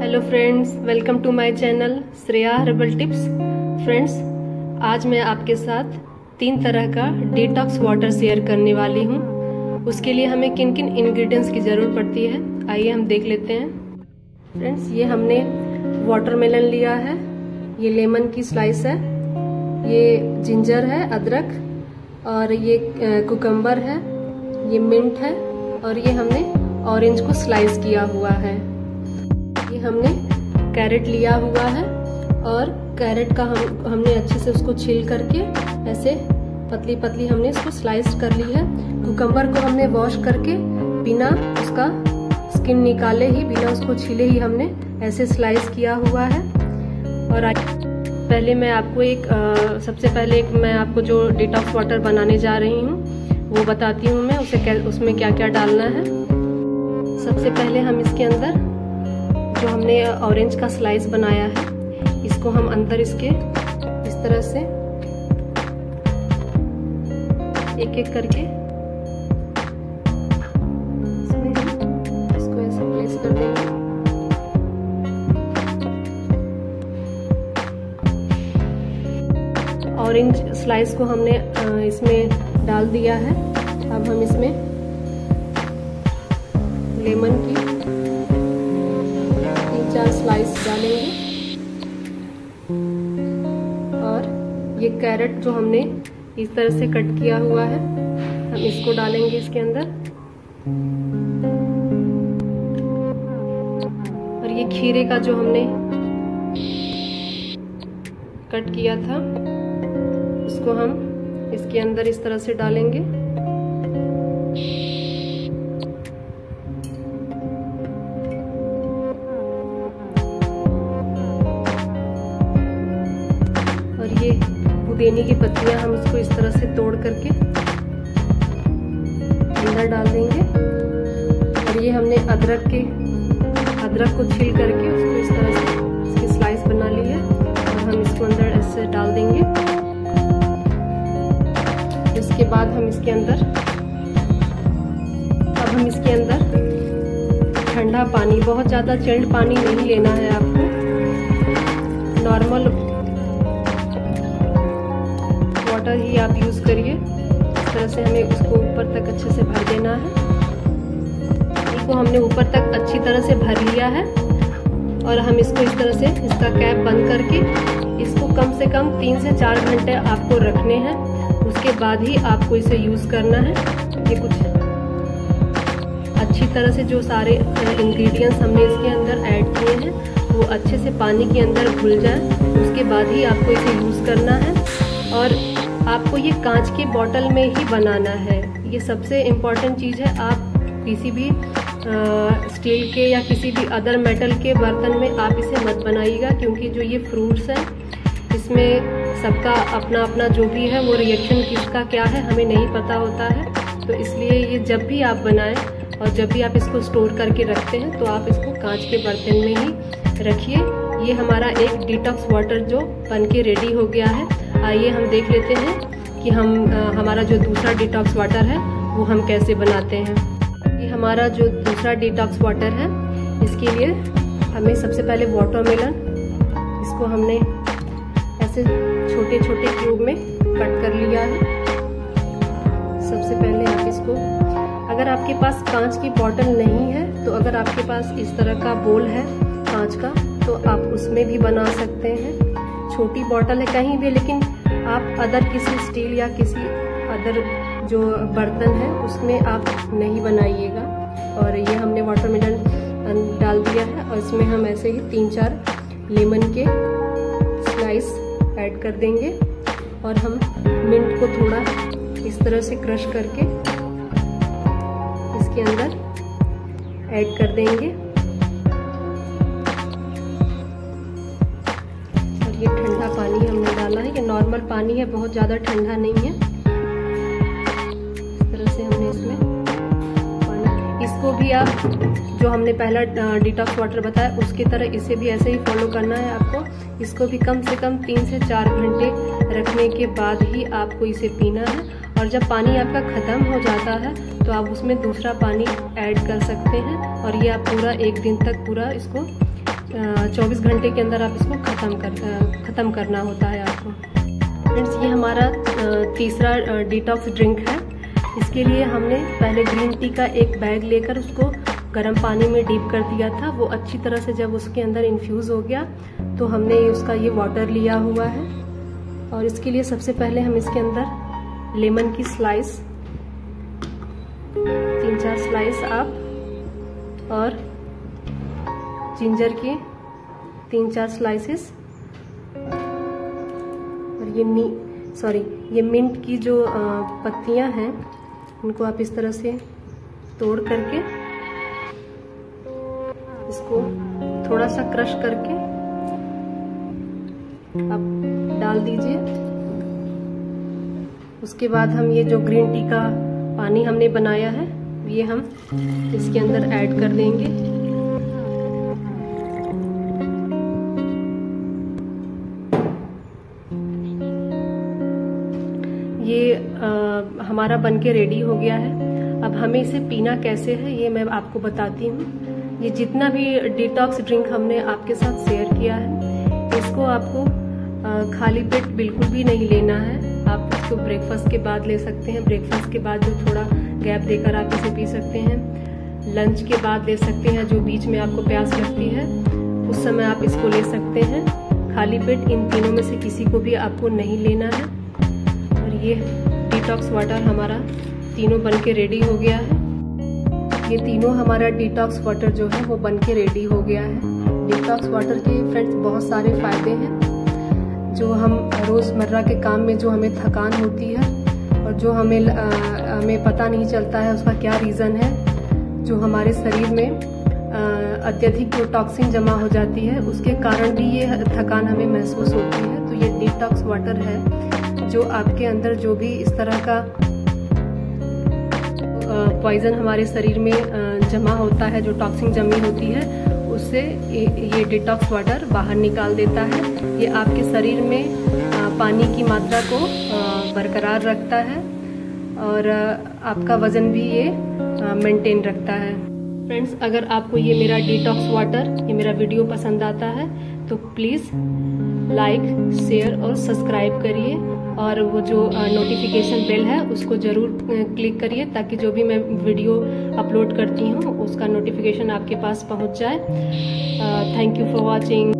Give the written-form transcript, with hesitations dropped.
Hello friends, welcome to my channel Shreya herbal tips. Friends, आज मैं आपके साथ 3 तरह का डिटॉक्स वाटर शेयर करने वाली हूँ। उसके लिए हमें किन किन इंग्रेडिएंट्स की ज़रूरत पड़ती है, आइए हम देख लेते हैं। फ्रेंड्स, ये हमने वाटरमेलन लिया है, ये लेमन की स्लाइस है, ये जिंजर है, अदरक, और ये कुकम्बर है, ये मिंट है, और ये हमने ऑरेंज को स्लाइस किया हुआ है। ये हमने कैरेट लिया हुआ है और कैरेट का हमने अच्छे से उसको छील करके ऐसे पतली पतली हमने इसको स्लाइस कर ली है। कुकम्बर को हमने वॉश करके बिना उसका स्किन निकाले ही, बिना उसको छीले ही हमने ऐसे स्लाइस किया हुआ है। और पहले मैं आपको सबसे पहले मैं आपको जो डिटॉक्स वाटर बनाने जा रही हूँ वो बताती हूँ मैं उसमें क्या क्या डालना है। सबसे पहले हम इसके अंदर जो हमने ऑरेंज का स्लाइस बनाया है, इसको हम अंदर इसके इस तरह से एक एक करके इसको ऐसे प्लेस कर देंगे। ऑरेंज स्लाइस को हमने इसमें डाल दिया है। अब हम इसमें लेमन की 3-4 स्लाइस डालेंगे और ये कैरेट जो हमने इस तरह से कट किया हुआ है, हम इसको डालेंगे इसके अंदर। और ये खीरे का जो हमने कट किया था, उसको हम इसके अंदर इस तरह से डालेंगे। ये पुदीने की पत्तियां हम इसको इस तरह से तोड़ करके अंदर डाल देंगे। और ये हमने अदरक को छील करके उसको इस तरह से इसकी स्लाइस बना ली है और हम इसको अंदर ऐसे डाल देंगे। इसके बाद हम इसके अंदर ठंडा पानी, बहुत ज़्यादा चिल्ड पानी नहीं लेना है आपको, नॉर्मल वाटर ही आप यूज़ करिए। इस तरह से हमें उसको ऊपर तक अच्छे से भर देना है। इसको हमने ऊपर तक अच्छी तरह से भर लिया है और हम इसको इस तरह से इसका कैप बंद करके इसको कम से कम 3 से 4 घंटे आपको रखने हैं। उसके बाद ही आपको इसे यूज़ करना है। ये कुछ अच्छी तरह से जो सारे इंग्रेडिएंट्स हमने इसके अंदर ऐड किए हैं वो अच्छे से पानी के अंदर घुल जाए, उसके बाद ही आपको इसे यूज़ करना है। और आपको ये कांच के बॉटल में ही बनाना है, ये सबसे इम्पॉर्टेंट चीज़ है। आप किसी भी स्टील के या किसी भी अदर मेटल के बर्तन में आप इसे मत बनाइएगा, क्योंकि जो ये फ्रूट्स हैं इसमें सबका अपना अपना जो भी है वो रिएक्शन किसका क्या है हमें नहीं पता होता है। तो इसलिए ये जब भी आप बनाएं और जब भी आप इसको स्टोर करके रखते हैं तो आप इसको कांच के बर्तन में ही रखिए। ये हमारा एक डिटॉक्स वाटर जो बन के रेडी हो गया है। आइए हम देख लेते हैं कि हमारा जो दूसरा डिटॉक्स वाटर है वो हम कैसे बनाते हैं। ये हमारा जो दूसरा डिटॉक्स वाटर है, इसके लिए हमें सबसे पहले वाटरमेलन, इसको हमने ऐसे छोटे छोटे क्यूब में कट कर लिया है। सबसे पहले आप इसको, अगर आपके पास कांच की बॉटल नहीं है तो अगर आपके पास इस तरह का बोल है कांच का तो आप उसमें भी बना सकते हैं। छोटी बॉटल है कहीं भी, लेकिन आप अदर किसी स्टील या किसी अदर जो बर्तन है उसमें आप नहीं बनाइएगा। और ये हमने वाटरमेलन डाल दिया है और इसमें हम ऐसे ही 3-4 लेमन के स्लाइस ऐड कर देंगे और हम मिंट को थोड़ा इस तरह से क्रश करके इसके अंदर ऐड कर देंगे। ये ठंडा पानी हमने डाला है, ये नॉर्मल पानी है, बहुत ज़्यादा ठंडा नहीं है। इस तरह से हमने इसमें पानी, इसको भी आप जो हमने पहला डिटॉक्स वाटर बताया उसकी तरह इसे भी ऐसे ही फॉलो करना है आपको। इसको भी कम से कम 3 से 4 घंटे रखने के बाद ही आपको इसे पीना है। और जब पानी आपका ख़त्म हो जाता है तो आप उसमें दूसरा पानी ऐड कर सकते हैं और ये आप पूरा 1 दिन तक पूरा इसको 24 घंटे के अंदर आप इसको ख़त्म करना होता है आपको। फ्रेंड्स, ये हमारा तीसरा डिटॉक्स ड्रिंक है। इसके लिए हमने पहले ग्रीन टी का एक बैग लेकर उसको गर्म पानी में डीप कर दिया था। वो अच्छी तरह से जब उसके अंदर इन्फ्यूज़ हो गया तो हमने उसका ये वाटर लिया हुआ है। और इसके लिए सबसे पहले हम इसके अंदर लेमन की स्लाइस 3-4 स्लाइस आप, और जिंजर की 3-4 स्लाइसेस, और ये मिंट की जो पत्तियां हैं उनको आप इस तरह से तोड़ करके इसको थोड़ा सा क्रश करके आप डाल दीजिए। उसके बाद हम ये जो ग्रीन टी का पानी हमने बनाया है ये हम इसके अंदर ऐड कर देंगे। ये हमारा बनके रेडी हो गया है। अब हमें इसे पीना कैसे है ये मैं आपको बताती हूँ। ये जितना भी डिटॉक्स ड्रिंक हमने आपके साथ शेयर किया है, इसको आपको खाली पेट बिल्कुल भी नहीं लेना है। आप इसको ब्रेकफास्ट के बाद ले सकते हैं। ब्रेकफास्ट के बाद जो थोड़ा गैप देकर आप इसे पी सकते हैं। लंच के बाद ले सकते हैं, जो बीच में आपको प्यास लगती है उस समय आप इसको ले सकते हैं। खाली पेट इन तीनों में से किसी को भी आपको नहीं लेना है। और ये डिटॉक्स वाटर हमारा तीनों बनके रेडी हो गया है। ये तीनों हमारा डिटॉक्स वाटर जो है वो बनके रेडी हो गया है। डिटॉक्स वाटर के फ्रेंड्स बहुत सारे फायदे हैं। जो हम रोज़मर्रा के काम में जो हमें थकान होती है और जो हमें पता नहीं चलता है उसका क्या रीज़न है, जो हमारे शरीर में अत्यधिक जो टॉक्सिन जमा हो जाती है उसके कारण भी ये थकान हमें महसूस होती है। तो ये डिटॉक्स वाटर है जो आपके अंदर जो भी इस तरह का पॉइजन हमारे शरीर में जमा होता है, जो टॉक्सिन जमी होती है, उससे ये डिटॉक्स वाटर बाहर निकाल देता है। ये आपके शरीर में पानी की मात्रा को बरकरार रखता है और आपका वज़न भी ये मेंटेन रखता है। फ्रेंड्स, अगर आपको ये मेरा डिटॉक्स वाटर, ये मेरा वीडियो पसंद आता है तो प्लीज़ लाइक, शेयर और सब्सक्राइब करिए, और वो जो नोटिफिकेशन बेल है उसको ज़रूर क्लिक करिए ताकि जो भी मैं वीडियो अपलोड करती हूँ उसका नोटिफिकेशन आपके पास पहुँच जाए। Thank you for watching.